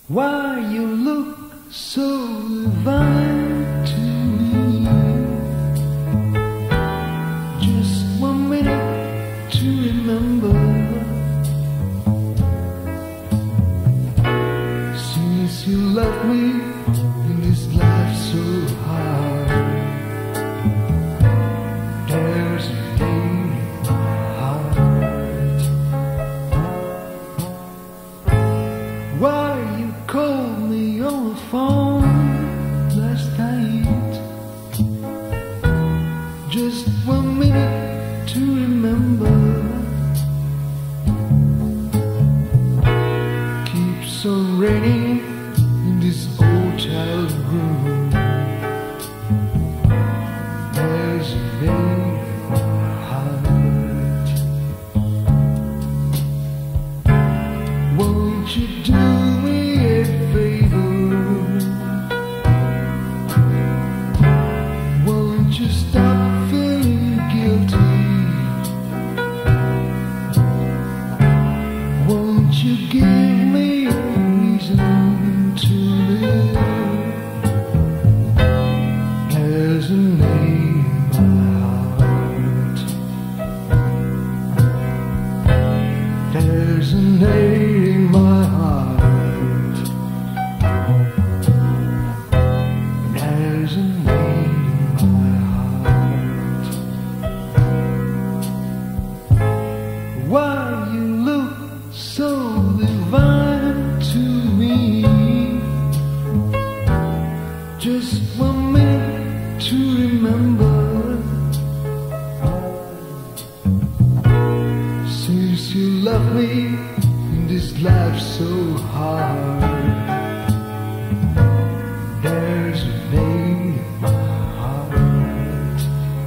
Why you look so divine to me? Just 1 minute to remember. Since you left me in this life so hard, there's a pain in my heart. Why you called me on the phone last night? Just 1 minute to remember. Keeps on raining in this hotel room. There's a pain in my heart. Won't you do me a favor? Won't you stop feeling guilty? Won't you give me a reason to live? There's a name in my heart. There's a name in my heart. There's a name in my heart. Why you look so divine to me? Just 1 minute to remember. Since you left me in this life so hard, there's a name in my heart.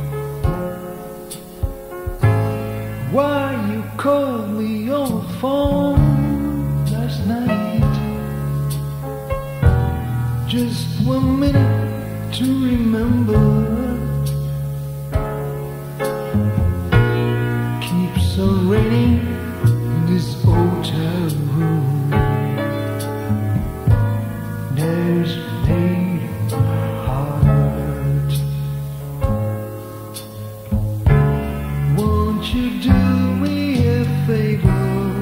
Why you called me on the phone last night? Just 1 minute to remember. Keeps on raining in this hotel room. There's a pain in my heart. Won't you do me a favor?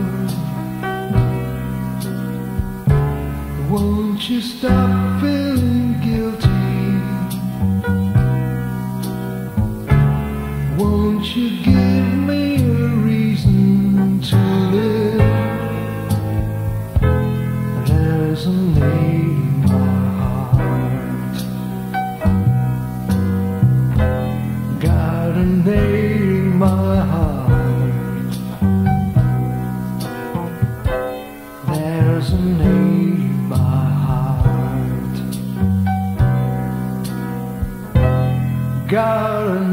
Won't you stop feeling guilty? Won't you give me a reason to live? There's a name in my heart. Got a name in my heart. There's a name in my heart. Got a